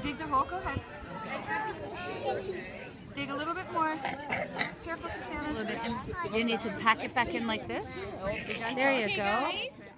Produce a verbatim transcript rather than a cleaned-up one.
dig the hole. Go ahead. Dig a little bit more. Careful, Cassandra. A little bit. You need to pack it back in like this. There you go.